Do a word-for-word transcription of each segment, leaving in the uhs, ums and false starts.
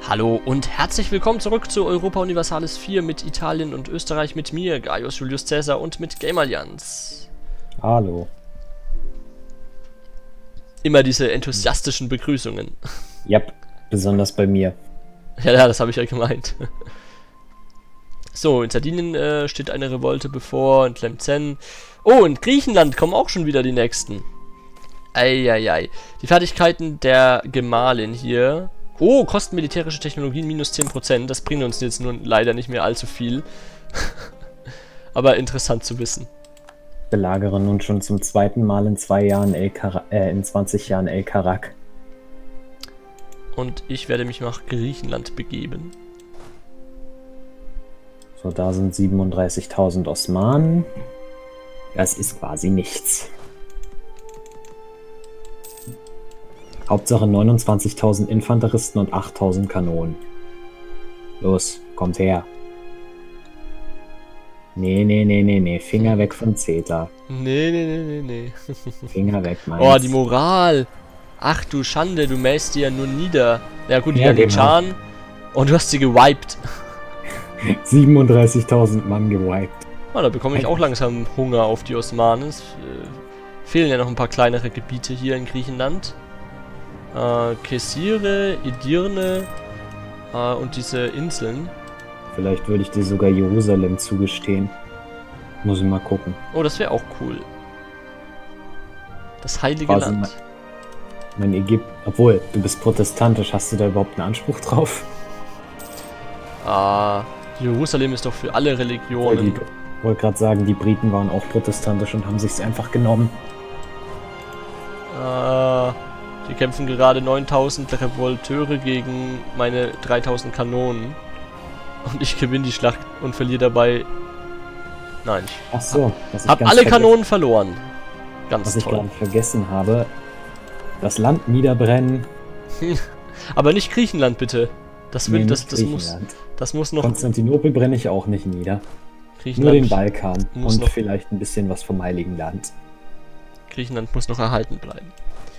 Hallo und herzlich willkommen zurück zu Europa Universalis vier mit Italien und Österreich, mit mir, Gaius Julius Caesar, und mit Gamerallianz. Hallo. Immer diese enthusiastischen Begrüßungen. Ja, besonders bei mir. Ja, ja, das habe ich ja gemeint. So, in Sardinien äh, steht eine Revolte bevor, in Tlemcen. Oh, in Griechenland kommen auch schon wieder die nächsten. Eieiei. Die Fertigkeiten der Gemahlin hier. Oh, kosten militärische Technologien minus zehn Prozent. Das bringt uns jetzt nun leider nicht mehr allzu viel. Aber interessant zu wissen. Belagere nun schon zum zweiten Mal in zwei Jahren El Kara äh, in zwanzig Jahren El Karak. Und ich werde mich nach Griechenland begeben. So, da sind siebenunddreißigtausend Osmanen. Das ist quasi nichts. Hauptsache neunundzwanzigtausend Infanteristen und achttausend Kanonen. Los, kommt her. Nee, nee, nee, nee, nee. Finger weg von Zeta. Nee, nee, nee, nee, nee. Finger weg, meins. Oh, die Moral. Ach du Schande, du mähst die ja nur nieder. Ja gut, die Ja, ja, den genau. Chan. Und du hast sie gewiped. siebenunddreißigtausend Mann gewiped. Oh, da bekomme ich auch langsam Hunger auf die Osmanen. Es äh, fehlen ja noch ein paar kleinere Gebiete hier in Griechenland. Äh, Kesire, Edirne äh, und diese Inseln. Vielleicht würde ich dir sogar Jerusalem zugestehen. Muss ich mal gucken. Oh, das wäre auch cool. Das heilige Quasi Land. Mein Ägypten. Obwohl, du bist protestantisch. Hast du da überhaupt einen Anspruch drauf? Ah, Jerusalem ist doch für alle Ich Religionen. wollte gerade sagen, die Briten waren auch protestantisch und haben sich's einfach genommen. Äh, die kämpfen gerade neuntausend Revolteure gegen meine dreitausend Kanonen. Und ich gewinne die Schlacht und verliere dabei... Nein, ich Ach so, was ich habe ganz alle vergessen- Kanonen verloren. Ganz Was ich toll. gerade vergessen habe. Das Land niederbrennen. Aber nicht Griechenland, bitte. Das will, Nee, das, nicht das muss, Griechenland. das muss noch... Konstantinopel brenne ich auch nicht nieder. Nur Griechenland, den Balkan. muss Und noch- vielleicht ein bisschen was vom Heiligen Land. Griechenland muss noch erhalten bleiben.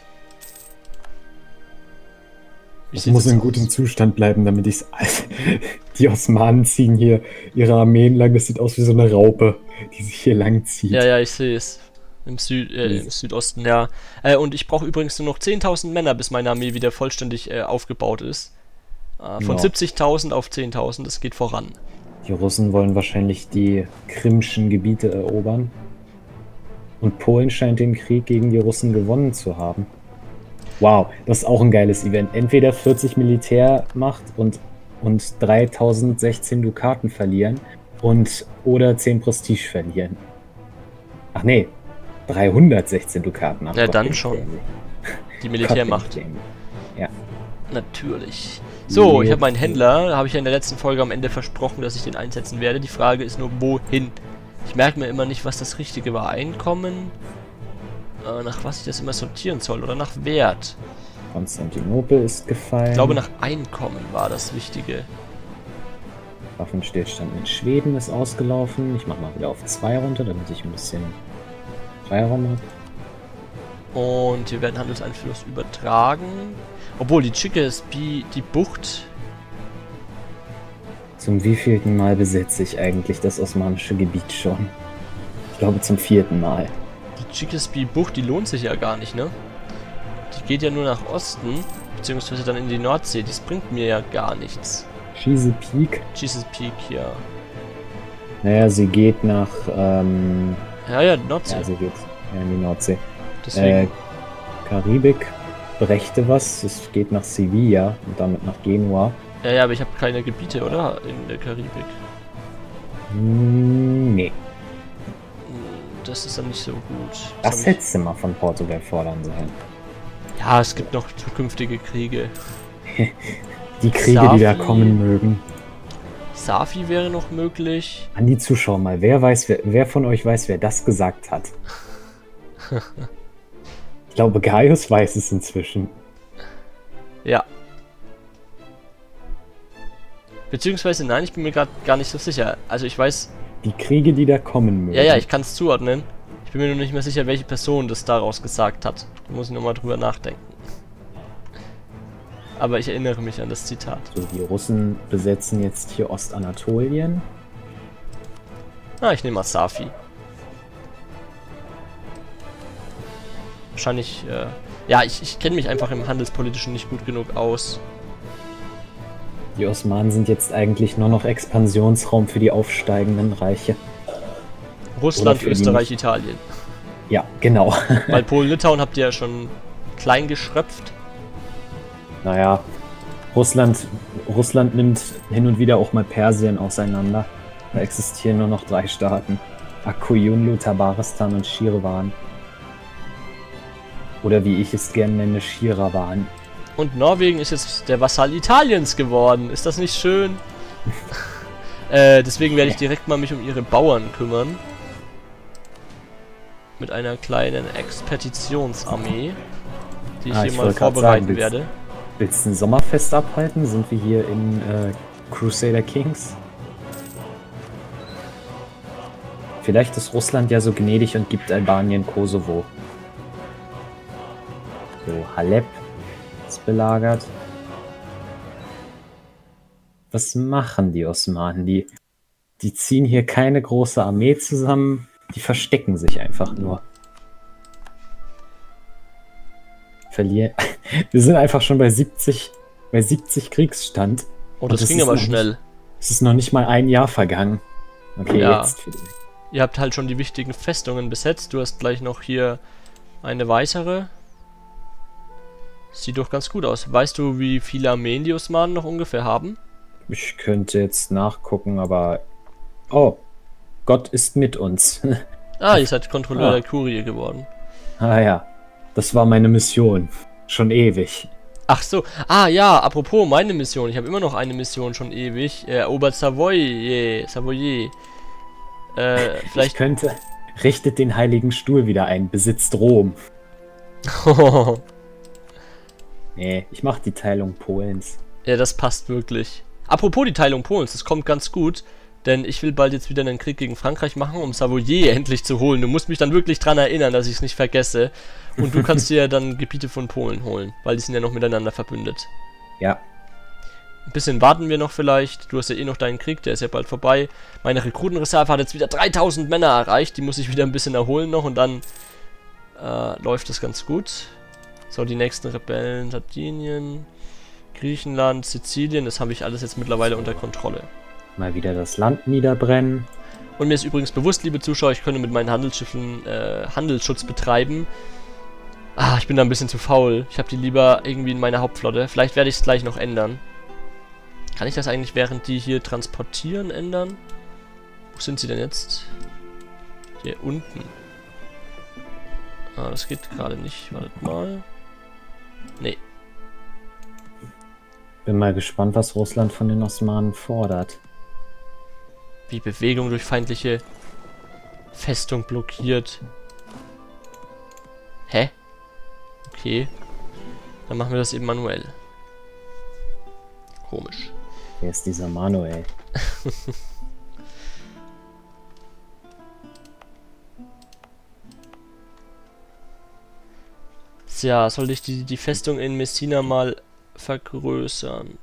Wie Es sieht's muss jetzt in aus? gutem Zustand bleiben, damit ich es. Die Osmanen ziehen hier ihre Armeen lang. Das sieht aus wie so eine Raupe, die sich hier lang zieht. Ja, ja, ich sehe es. Im, Süd, äh, im Dieses- Südosten, ja. Äh, und ich brauche übrigens nur noch zehntausend Männer, bis meine Armee wieder vollständig äh, aufgebaut ist. Äh, von Ja. siebzigtausend auf zehntausend, das geht voran. Die Russen wollen wahrscheinlich die krimschen Gebiete erobern. Und Polen scheint den Krieg gegen die Russen gewonnen zu haben. Wow, das ist auch ein geiles Event. Entweder vierzig Militärmacht und, und dreitausendsechzehn Dukaten verlieren und oder zehn Prestige verlieren. Ach nee, dreihundertsechzehn Dukaten. Ach Ja, Gott, dann bin ich schon. dämlich. Die Gott, Militärmacht. bin ich dämlich. Ja. Natürlich. So, ich habe meinen Jetzt- Händler, habe ich ja in der letzten Folge am Ende versprochen, dass ich den einsetzen werde. Die Frage ist nur, wohin? Ich merke mir immer nicht, was das Richtige war. Einkommen, äh, nach was ich das immer sortieren soll oder nach Wert. Konstantinopel ist gefallen. Ich glaube, nach Einkommen war das Wichtige. Waffenstillstand mit Schweden ist ausgelaufen. Ich mache mal wieder auf zwei runter, damit ich ein bisschen Freiraum habe. Und wir werden Handelseinfluss übertragen. Obwohl, die Chickeespie, die Bucht... Zum wievielten Mal besetze ich eigentlich das osmanische Gebiet schon? Ich glaube zum vierten Mal. Die Chickeespie-Bucht, die lohnt sich ja gar nicht, ne? Die geht ja nur nach Osten, beziehungsweise dann in die Nordsee. Das bringt mir ja gar nichts. Chesapeake? Chesapeake, ja. Naja, sie geht nach, ähm, Ja, ja, Nordsee. ja, sie geht ja, in die Nordsee. Deswegen. Äh, Karibik brächte was. Es geht nach Sevilla und damit nach Genua. Ja, ja, aber ich habe keine Gebiete, oder? In der Karibik. Hm, nee. Hm, Das ist dann nicht so gut. Das hab hättest du mal von Portugal fordern sollen. ich... Ja, es gibt noch zukünftige Kriege. Die Kriege, die da Safi. kommen mögen. Safi wäre noch möglich. An die Zuschauer mal, wer weiß, wer, wer von euch weiß, wer das gesagt hat? Ich glaube, Gaius weiß es inzwischen. Ja. Beziehungsweise, nein, ich bin mir gerade gar nicht so sicher. Also ich weiß... Die Kriege, die da kommen mögen. Ja, ja, ich kann es zuordnen. Ich bin mir nur nicht mehr sicher, welche Person das daraus gesagt hat. Da muss ich nochmal drüber nachdenken. Aber ich erinnere mich an das Zitat. So, die Russen besetzen jetzt hier Ostanatolien. Ah, ich nehme mal Safi. Wahrscheinlich, äh, ja, ich, ich kenne mich einfach im Handelspolitischen nicht gut genug aus. Die Osmanen sind jetzt eigentlich nur noch Expansionsraum für die aufsteigenden Reiche. Russland, Österreich, Italien. Ja, genau. Weil Polen-Litauen habt ihr ja schon klein geschröpft. Naja, Russland, Russland nimmt hin und wieder auch mal Persien auseinander. Da existieren nur noch drei Staaten. Akkoyunlu, Tabaristan und Schirwan. Oder wie ich es gerne nenne, Schirawan. Und Norwegen ist jetzt der Vasall Italiens geworden. Ist das nicht schön? äh, deswegen werde ich direkt mal mich um ihre Bauern kümmern. Mit einer kleinen Expeditionsarmee, die ich ah, hier ich mal vorbereiten sagen, willst, werde. Willst du ein Sommerfest abhalten? Sind wir hier in äh, Crusader Kings? Vielleicht ist Russland ja so gnädig und gibt Albanien Kosovo. So, Halep ist belagert. Was machen die Osmanen? Die, die ziehen hier keine große Armee zusammen. Die verstecken sich einfach nur. Verlieren. Wir sind einfach schon bei siebzig, bei siebzig Kriegsstand. Oh, das ging aber schnell. Nicht, es ist noch nicht mal ein Jahr vergangen. Okay, ja. jetzt vielleicht. Ihr habt halt schon die wichtigen Festungen besetzt. Du hast gleich noch hier eine weitere. Sieht doch ganz gut aus. Weißt du, wie viele Armeen die Osmanen noch ungefähr haben? Ich könnte jetzt nachgucken, aber... Oh, Gott ist mit uns. Ah, ihr seid Kontrolleur ah. der Kurie geworden. Ah ja, das war meine Mission. Schon ewig. Ach so, ah ja, apropos meine Mission. Ich habe immer noch eine Mission schon ewig. Erobert Savoy, Savoyer. Äh, vielleicht... Ich könnte... Richtet den Heiligen Stuhl wieder ein, besitzt Rom. Nee, ich mach die Teilung Polens. Ja, das passt wirklich. Apropos die Teilung Polens, das kommt ganz gut, denn ich will bald jetzt wieder einen Krieg gegen Frankreich machen, um Savoyer endlich zu holen. Du musst mich dann wirklich dran erinnern, dass ich es nicht vergesse. Und du kannst dir dann Gebiete von Polen holen, weil die sind ja noch miteinander verbündet. Ja. Ein bisschen warten wir noch vielleicht. Du hast ja eh noch deinen Krieg, der ist ja bald vorbei. Meine Rekrutenreserve hat jetzt wieder dreitausend Männer erreicht. Die muss ich wieder ein bisschen erholen noch und dann äh, läuft das ganz gut. So, die nächsten Rebellen, Sardinien, Griechenland, Sizilien, das habe ich alles jetzt mittlerweile unter Kontrolle. Mal wieder das Land niederbrennen. Und mir ist übrigens bewusst, liebe Zuschauer, ich könnte mit meinen Handelsschiffen äh, Handelsschutz betreiben. Ah, ich bin da ein bisschen zu faul. Ich habe die lieber irgendwie in meiner Hauptflotte. Vielleicht werde ich es gleich noch ändern. Kann ich das eigentlich, während die hier transportieren, ändern? Wo sind sie denn jetzt? Hier unten. Ah, das geht gerade nicht. Wartet mal. Nee. Bin mal gespannt, was Russland von den Osmanen fordert. Wie Bewegung durch feindliche Festung blockiert. Hä? Okay. Dann machen wir das eben manuell. Komisch. Wer ist dieser Manuel? Ja, sollte ich die, die Festung in Messina mal vergrößern?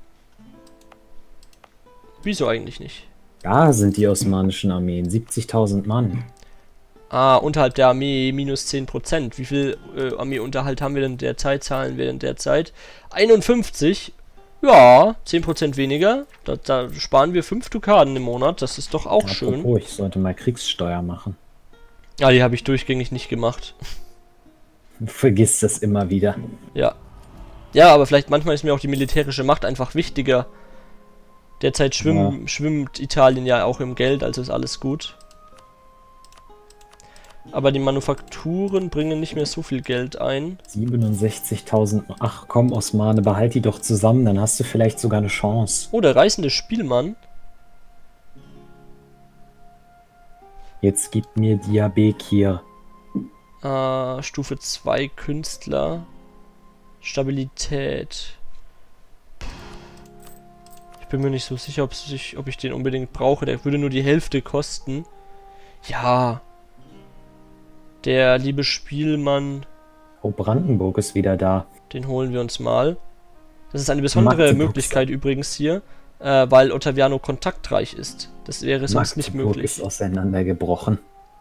Wieso eigentlich nicht? Da sind die osmanischen Armeen, siebzigtausend Mann. Ah, unterhalb der Armee minus zehn Prozent. Wie viel äh, Armeeunterhalt haben wir denn derzeit? Zahlen wir denn derzeit? einundfünfzig. Ja, zehn Prozent weniger. Da, da sparen wir fünf Dukaten im Monat. Das ist doch auch schön. Oh, ich sollte mal Kriegssteuer machen. Ja, die habe ich durchgängig nicht gemacht. Du vergisst das immer wieder. Ja. Ja, aber vielleicht manchmal ist mir auch die militärische Macht einfach wichtiger. Derzeit schwimm, ja. schwimmt Italien ja auch im Geld, also ist alles gut. Aber die Manufakturen bringen nicht mehr so viel Geld ein. siebenundsechzigtausend. Ach komm, Osmane, behalt die doch zusammen, dann hast du vielleicht sogar eine Chance. Oh, der reißende Spielmann. Jetzt gib mir Diabekir. Uh, Stufe zwei Künstler. Stabilität. Ich bin mir nicht so sicher, ob, sich, ob ich den unbedingt brauche. Der würde nur die Hälfte kosten. Ja. Der liebe Spielmann. Oh, Brandenburg ist wieder da. Den holen wir uns mal. Das ist eine besondere Magdeburg. Möglichkeit übrigens hier, äh, weil Ottaviano kontaktreich ist. Das wäre sonst nicht Magdeburg möglich. ist auseinandergebrochen.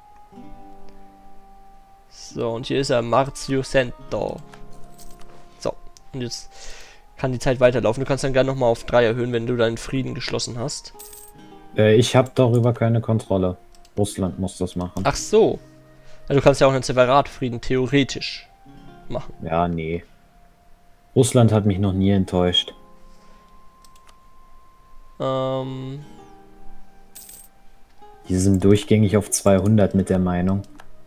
So, und hier ist er, Marzio Cento. So, und jetzt kann die Zeit weiterlaufen. Du kannst dann gerne nochmal auf drei erhöhen, wenn du deinen Frieden geschlossen hast. Äh, ich habe darüber keine Kontrolle. Russland muss das machen. Ach so. Ja, du kannst ja auch einen Separatfrieden theoretisch machen. Ja, nee. Russland hat mich noch nie enttäuscht. Ähm... Die sind durchgängig auf zweihundert mit der Meinung.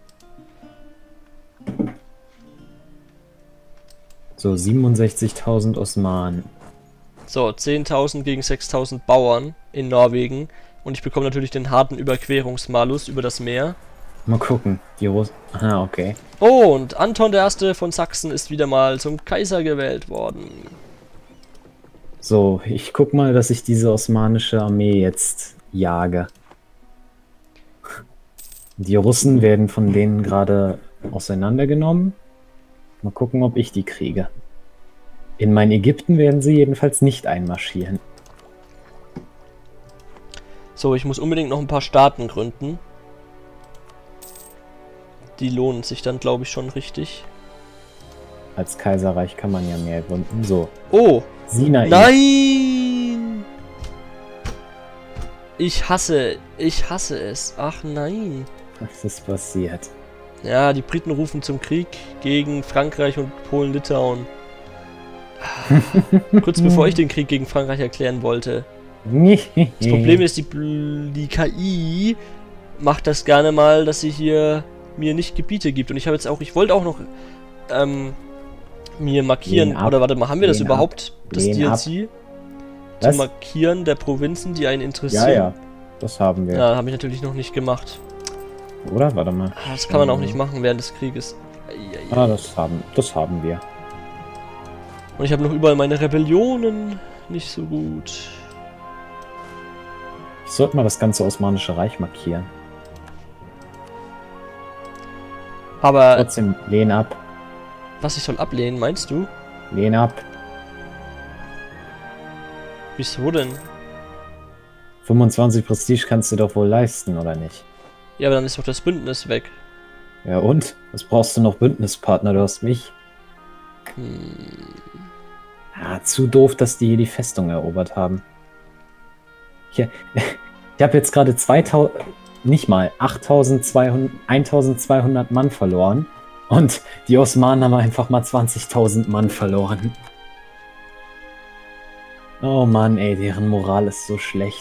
So, siebenundsechzigtausend Osmanen. So, zehntausend gegen sechstausend Bauern in Norwegen. Und ich bekomme natürlich den harten Überquerungsmalus über das Meer. Mal gucken. Die Russen. Ah, okay. Oh, und Anton der Erste von Sachsen ist wieder mal zum Kaiser gewählt worden. So, ich guck mal, dass ich diese osmanische Armee jetzt jage. Die Russen werden von denen gerade auseinandergenommen. Mal gucken, ob ich die kriege. In mein Ägypten werden sie jedenfalls nicht einmarschieren. So, ich muss unbedingt noch ein paar Staaten gründen. Die lohnen sich dann, glaube ich, schon richtig. Als Kaiserreich kann man ja mehr gründen. So. Oh! Sinai. Nein! Ich hasse, ich hasse es. Ach nein. Was ist passiert? Ja, die Briten rufen zum Krieg gegen Frankreich und Polen-Litauen. Kurz bevor ich den Krieg gegen Frankreich erklären wollte. Das Problem ist, die, die K I macht das gerne mal, dass sie hier mir nicht Gebiete gibt. Und ich habe jetzt auch, ich wollte auch noch ähm, mir markieren, oder warte mal, haben wir das Lehn überhaupt, ab. das Lehn D L ab. C? Was? Zum Markieren der Provinzen, die einen interessieren. Ja, ja. Das haben wir. Ja, habe ich natürlich noch nicht gemacht. Oder? Warte mal. Ah, das kann man auch nicht machen während des Krieges. Eieiei. Ah, das haben, das haben wir. Und ich habe noch überall meine Rebellionen. Nicht so gut. Ich sollte mal das ganze Osmanische Reich markieren. Aber Trotzdem, lehn ab. was ich soll ablehnen, meinst du? Lehn ab. Wieso denn? fünfundzwanzig Prestige kannst du doch wohl leisten, oder nicht? Ja, aber dann ist doch das Bündnis weg. Ja und? Was brauchst du noch Bündnispartner? Du hast mich. Hm. Ja, zu doof, dass die hier die Festung erobert haben. Ich, ich habe jetzt gerade zweitausend, nicht mal, achttausendzweihundert, eintausendzweihundert Mann verloren. Und die Osmanen haben einfach mal zwanzigtausend Mann verloren. Oh Mann, ey, deren Moral ist so schlecht.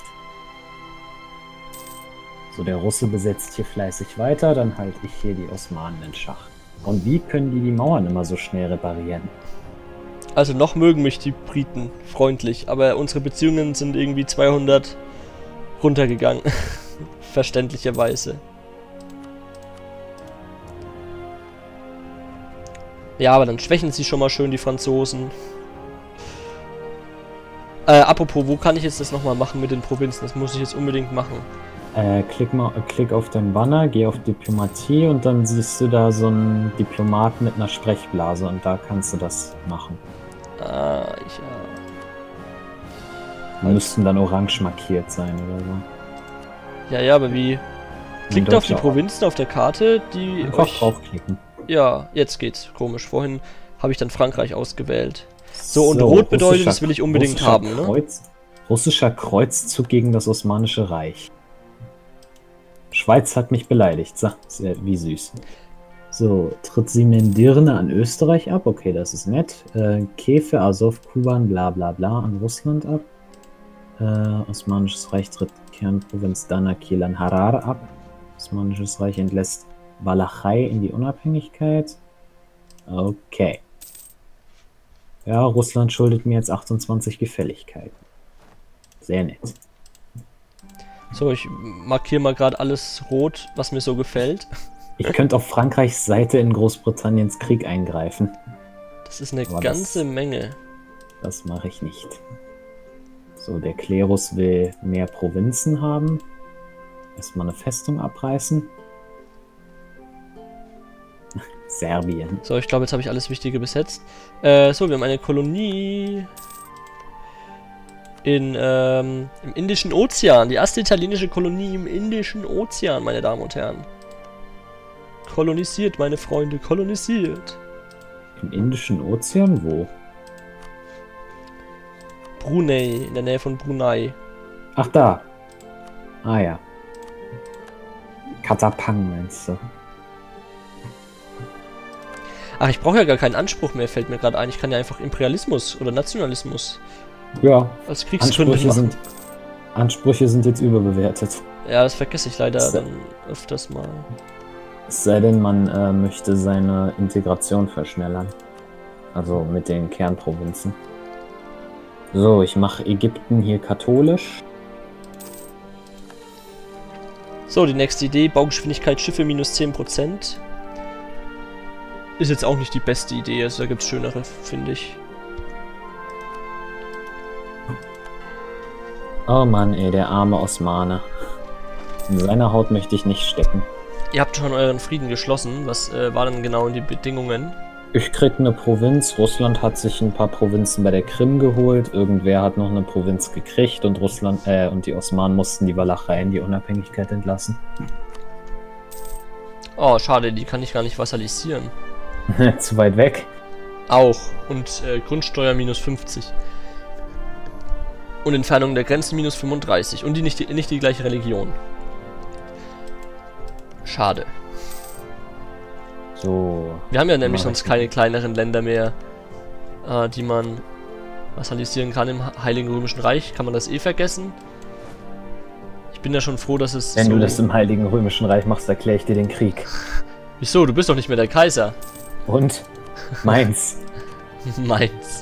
So, der Russe besetzt hier fleißig weiter, dann halte ich hier die Osmanen in Schach. Und wie können die die Mauern immer so schnell reparieren? Also noch mögen mich die Briten freundlich, aber unsere Beziehungen sind irgendwie zweihundert runtergegangen. Verständlicherweise. Ja, aber dann schwächen sie schon mal schön die Franzosen. Äh, apropos, wo kann ich jetzt das nochmal machen mit den Provinzen? Das muss ich jetzt unbedingt machen. Äh, klick mal, klick auf den Banner, geh auf Diplomatie und dann siehst du da so einen Diplomat mit einer Sprechblase und da kannst du das machen. Ah, ich, ja. Die müssten dann orange markiert sein oder so. Ja, ja, aber wie? Klickt auf die Provinzen auf der Karte, die Einfach euch... draufklicken. Ja, jetzt geht's. Komisch. Vorhin habe ich dann Frankreich ausgewählt. So, und Rot bedeutet, das will ich unbedingt haben, ne? Kreuz, russischer Kreuzzug gegen das Osmanische Reich. Schweiz hat mich beleidigt. So, sehr, wie süß. So, tritt Simendirne an Österreich ab. Okay, das ist nett. Äh, Kefe, Azov, Kuban, bla bla bla an Russland ab. Äh, Osmanisches Reich tritt Kernprovinz Danakil an Harar ab. Osmanisches Reich entlässt Walachei in die Unabhängigkeit. Okay. Ja, Russland schuldet mir jetzt achtundzwanzig Gefälligkeiten. Sehr nett. So, ich markiere mal gerade alles rot, was mir so gefällt. Ich könnte auf Frankreichs Seite in Großbritanniens Krieg eingreifen. Das ist eine Aber ganze das, Menge. Das mache ich nicht. So, der Klerus will mehr Provinzen haben. Erstmal eine Festung abreißen. Serbien. So, ich glaube, jetzt habe ich alles Wichtige besetzt. Äh, so, wir haben eine Kolonie. In, ähm, im Indischen Ozean. Die erste italienische Kolonie im Indischen Ozean, meine Damen und Herren. Kolonisiert, meine Freunde, kolonisiert. Im Indischen Ozean? Wo? Brunei, in der Nähe von Brunei. Ach, da. Ah ja. Katapang meinst du? Ach, ich brauche ja gar keinen Anspruch mehr, fällt mir gerade ein. Ich kann ja einfach Imperialismus oder Nationalismus Ja. als Kriegsgründe Ansprüche machen. sind, Ansprüche sind jetzt überbewertet. Ja, das vergesse ich leider So. dann öfters mal. Es sei denn, man äh, möchte seine Integration verschnellern. Also mit den Kernprovinzen. So, ich mache Ägypten hier katholisch. So, die nächste Idee. Baugeschwindigkeit Schiffe minus zehn Prozent. Ist jetzt auch nicht die beste Idee, also da gibt es schönere, finde ich. Oh Mann, ey, der arme Osmane. In seiner Haut möchte ich nicht stecken. Ihr habt schon euren Frieden geschlossen. Was äh, waren denn genau die Bedingungen? Ich krieg eine Provinz. Russland hat sich ein paar Provinzen bei der Krim geholt. Irgendwer hat noch eine Provinz gekriegt und Russland äh, und die Osmanen mussten die Walacheien die Unabhängigkeit entlassen. Oh, schade, die kann ich gar nicht vassalisieren. Zu weit weg. Auch. Und äh, Grundsteuer minus fünfzig. Und Entfernung der Grenzen minus fünfunddreißig. Und die nicht, die nicht die gleiche Religion. Schade. So. Wir haben ja nämlich Mach sonst ich. keine kleineren Länder mehr, äh, die man vassalisieren kann im Heiligen Römischen Reich. Kann man das eh vergessen? Ich bin ja schon froh, dass es Wenn so... du das im Heiligen Römischen Reich machst, erkläre ich dir den Krieg. Wieso? Du bist doch nicht mehr der Kaiser. Und? Mainz. Mainz.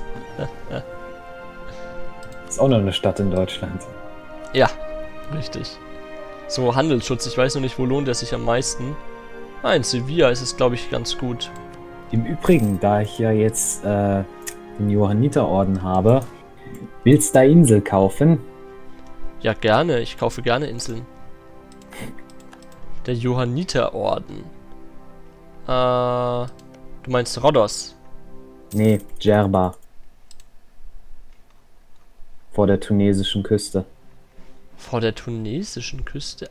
Ist auch noch eine Stadt in Deutschland. Ja, richtig. So, Handelsschutz. Ich weiß noch nicht, wo lohnt er sich am meisten. Ah, in Sevilla ist es, glaube ich, ganz gut. Im Übrigen, da ich ja jetzt äh, den Johanniterorden habe, willst du da Insel kaufen? Ja, gerne. Ich kaufe gerne Inseln. Der Johanniterorden. Äh, du meinst Rhodos? Nee, Djerba. Vor der tunesischen Küste. Vor der tunesischen Küste?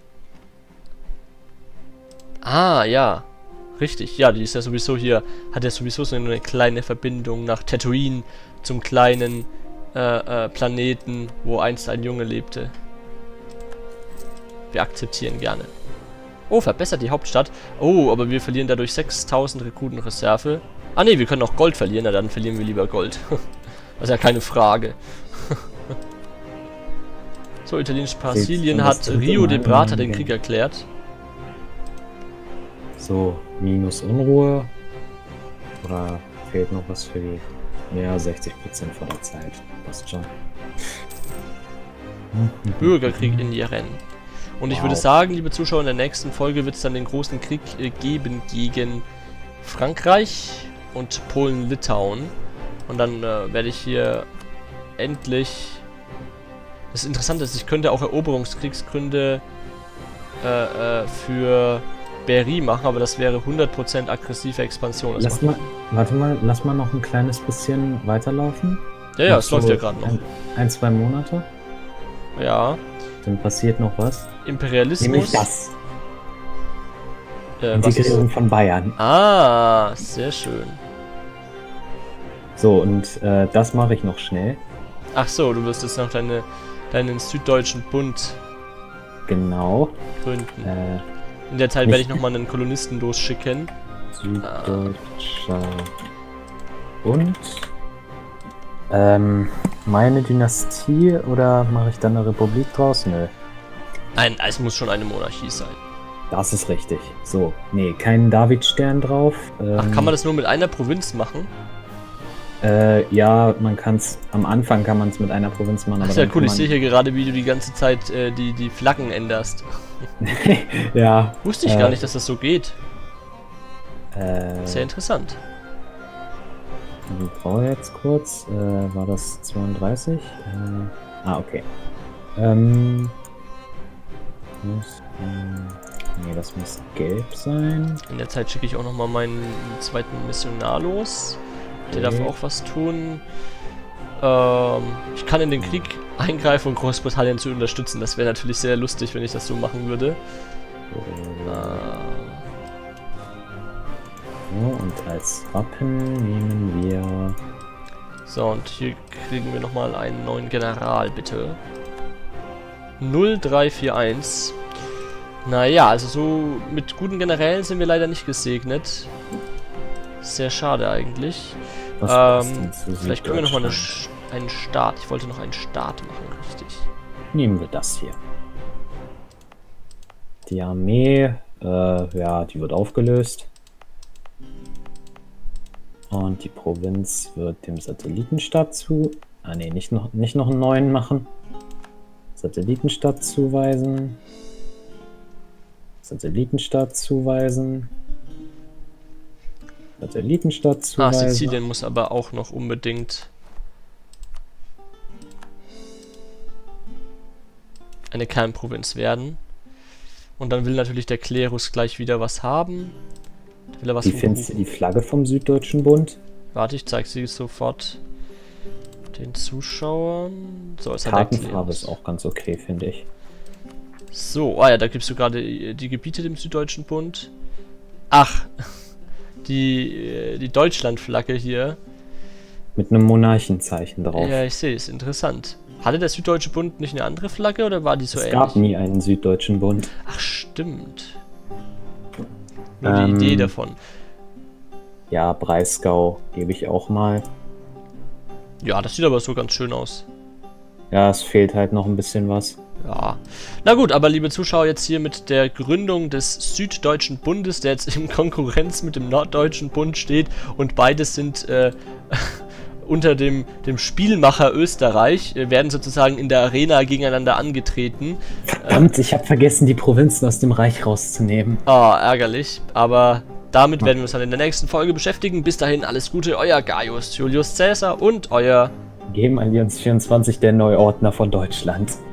Ah, ja. Richtig. Ja, die ist ja sowieso hier. Hat ja sowieso so eine kleine Verbindung nach Tatooine zum kleinen äh, äh, Planeten, wo einst ein Junge lebte. Wir akzeptieren gerne. Oh, verbessert die Hauptstadt. Oh, aber wir verlieren dadurch sechstausend Rekrutenreserve. Ah ne, wir können auch Gold verlieren. Na, dann verlieren wir lieber Gold. Das ist ja keine Frage. So, italienisch Brasilien hat Rio de Prata den Krieg erklärt. So, minus Unruhe. Oder fehlt noch was für die... Ja, sechzig Prozent vor der Zeit. Passt schon. Bürgerkrieg in Yeren. Und ich Wow. würde sagen, liebe Zuschauer, in der nächsten Folge wird es dann den großen Krieg äh, geben gegen Frankreich und Polen-Litauen. Und dann äh, werde ich hier endlich... Das Interessante ist, ich könnte auch Eroberungskriegsgründe äh, äh, für Berry machen, aber das wäre hundert Prozent aggressive Expansion. Das Lass macht- mal, warte mal, lass mal noch ein kleines bisschen weiterlaufen. ja, ja, Noch es läuft ja gerade noch. Ein, ein, zwei Monate. Ja, Dann passiert noch was. Imperialismus. Nämlich das. Äh, was ist? Integrierung von Bayern. Ah, sehr schön. So, und äh, das mache ich noch schnell. Ach so, du wirst jetzt noch deine, deinen süddeutschen Bund Genau. gründen. Äh, In der Zeit nicht- werde ich nochmal einen Kolonisten losschicken. Süddeutscher Bund. Ähm, meine Dynastie oder mache ich dann eine Republik draus? Nö. Nein, es muss schon eine Monarchie sein. Das ist richtig. So, nee, keinen Davidstern drauf. Ähm, Ach, kann man das nur mit einer Provinz machen? Äh, ja, man kann es, am Anfang kann man es mit einer Provinz machen. Ach aber ja, dann cool, kann ich sehe hier gerade, wie du die ganze Zeit äh, die, die Flaggen änderst. man- ja. Wusste ich äh, gar nicht, dass das so geht. Äh, Sehr interessant. ich brauche jetzt kurz. Äh, war das zweiunddreißig? Äh, ah, okay. Ähm. Muss, ähm, nee, das muss gelb sein. In der Zeit schicke ich auch nochmal meinen zweiten Missionar los. Der Okay. darf auch was tun. Ähm, ich kann in den Krieg eingreifen und Großbritannien zu unterstützen. Das wäre natürlich sehr lustig, wenn ich das so machen würde. Äh, so, und als Wappen nehmen wir... So, und hier kriegen wir nochmal einen neuen General, bitte. null drei vier eins. Naja, also so mit guten Generälen sind wir leider nicht gesegnet. Sehr schade eigentlich. Ähm, vielleicht können wir nochmal eine, einen Start. Ich wollte noch einen Start machen, richtig. Nehmen wir das hier. Die Armee, äh, ja, die wird aufgelöst. Und die Provinz wird dem Satellitenstaat zu... Ah ne, nicht noch, nicht noch einen neuen machen. Satellitenstaat zuweisen. Satellitenstaat zuweisen. Satellitenstaat zuweisen. Ah, Sizilien muss aber auch noch unbedingt eine Kernprovinz werden. Und dann will natürlich der Klerus gleich wieder was haben. Da will er was. Wie findest du die Flagge vom Süddeutschen Bund? Warte, ich zeige sie sofort den Zuschauern. So, es hat Kartenfarbe ist auch ganz okay, finde ich. So, ah ja, da gibst du gerade die Gebiete dem Süddeutschen Bund. Ach, die, die Deutschlandflagge hier. Mit einem Monarchenzeichen drauf. Ja, ich sehe es, interessant. Hatte der Süddeutsche Bund nicht eine andere Flagge oder war die so ähnlich? Es gab nie einen Süddeutschen Bund. Ach, stimmt. Nur Ähm, die Idee davon. Ja, Breisgau gebe ich auch mal. Ja, das sieht aber so ganz schön aus. Ja, es fehlt halt noch ein bisschen was. Ja. Na gut, aber liebe Zuschauer, jetzt hier mit der Gründung des Süddeutschen Bundes, der jetzt in Konkurrenz mit dem Norddeutschen Bund steht und beides sind äh, unter dem, dem Spielmacher Österreich, äh, werden sozusagen in der Arena gegeneinander angetreten. Verdammt, äh, ich habe vergessen, die Provinzen aus dem Reich rauszunehmen. Ah, ärgerlich, aber damit werden wir uns dann in der nächsten Folge beschäftigen. Bis dahin, alles Gute, euer Gaius Julius Caesar und euer Geben Allianz vierundzwanzig, der Neuordner von Deutschland.